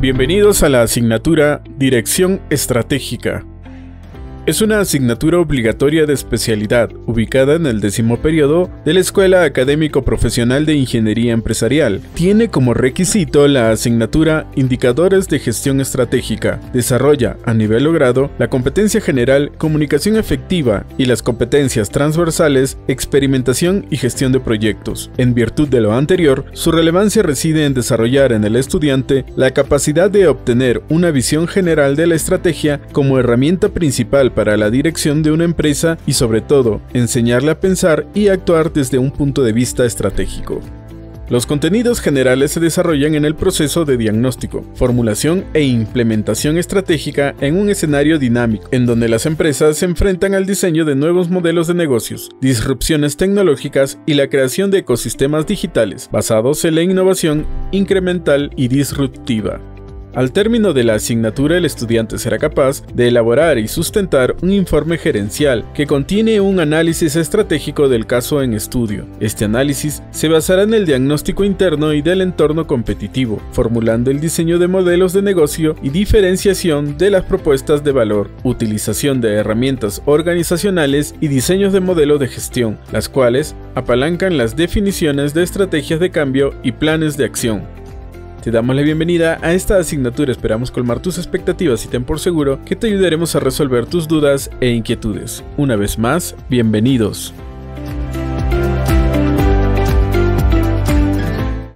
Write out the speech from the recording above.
Bienvenidos a la asignatura Dirección Estratégica. Es una asignatura obligatoria de especialidad, ubicada en el 10º periodo de la Escuela Académico Profesional de Ingeniería Empresarial. Tiene como requisito la asignatura Indicadores de Gestión Estratégica. Desarrolla, a nivel logrado, la competencia general, comunicación efectiva y las competencias transversales, experimentación y gestión de proyectos. En virtud de lo anterior, su relevancia reside en desarrollar en el estudiante la capacidad de obtener una visión general de la estrategia como herramienta principal para la dirección de una empresa y, sobre todo, enseñarle a pensar y actuar desde un punto de vista estratégico. Los contenidos generales se desarrollan en el proceso de diagnóstico, formulación e implementación estratégica en un escenario dinámico, en donde las empresas se enfrentan al diseño de nuevos modelos de negocios, disrupciones tecnológicas y la creación de ecosistemas digitales basados en la innovación incremental y disruptiva. Al término de la asignatura, el estudiante será capaz de elaborar y sustentar un informe gerencial que contiene un análisis estratégico del caso en estudio. Este análisis se basará en el diagnóstico interno y del entorno competitivo, formulando el diseño de modelos de negocio y diferenciación de las propuestas de valor, utilización de herramientas organizacionales y diseños de modelo de gestión, las cuales apalancan las definiciones de estrategias de cambio y planes de acción. Te damos la bienvenida a esta asignatura, esperamos colmar tus expectativas y ten por seguro que te ayudaremos a resolver tus dudas e inquietudes. Una vez más, bienvenidos.